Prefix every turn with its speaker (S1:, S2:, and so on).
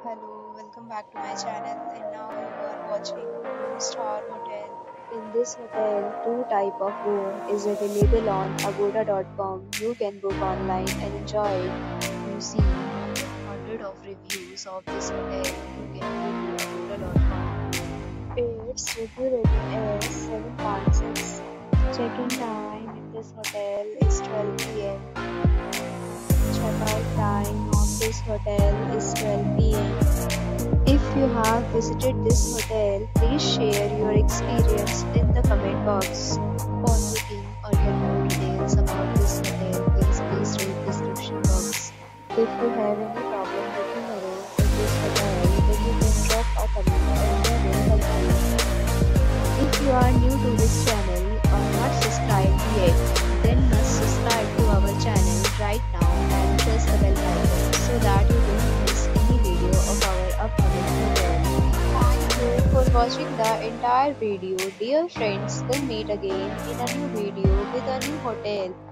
S1: Hello, welcome back to my channel and now you are watching 4-star hotel.
S2: In this hotel, two type of room is available on agoda.com. You can book online and enjoy it.
S1: You see hundred of reviews of this hotel. You can go to agoda.com.
S2: Its review rating is 7.6. Check-in time in this hotel is 12 p.m. Check-out time of this hotel is 12 p.m. If you have visited this hotel, please share your experience in the comment box.
S1: For booking or get more details about this hotel, please read description box.
S2: If you have any problem booking a room in this hotel, then you can drop a comment and we will help you. If you are new to this channel or not subscribed yet, then must subscribe to our channel right now and press the bell icon so that you don't miss any video of our upcoming hotel.
S1: Thank you for watching the entire video. Dear friends, we'll meet again in a new video with a new hotel.